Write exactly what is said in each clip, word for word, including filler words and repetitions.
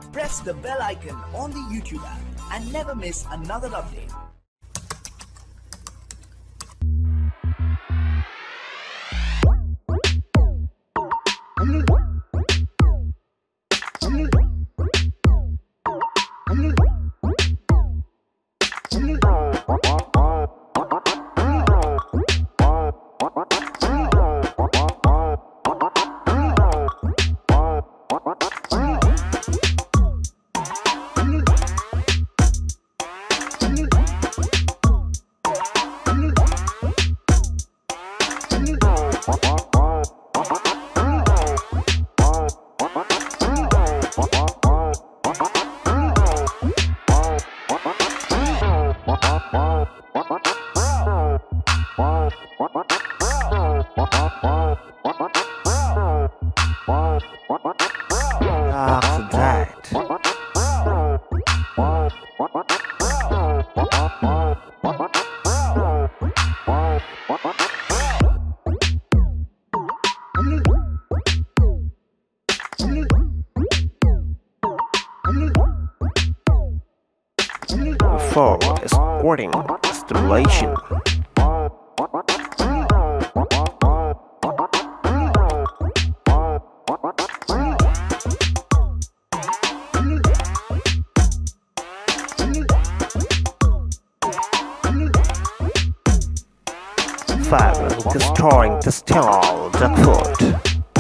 Press the bell icon on the YouTube app and never miss another update. After that, four. Squirting stimulation. Five. Destroying the stall, the foot.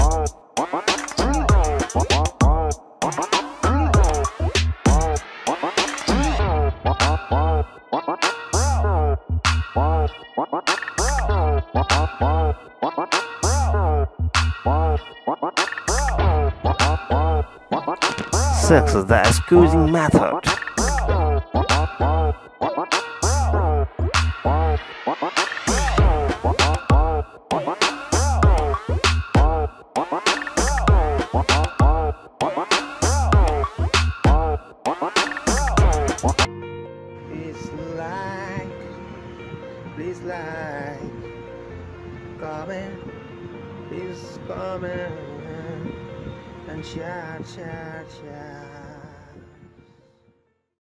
Six. The squeezing method. Please like, please like, comment, please comment, and share, share, share.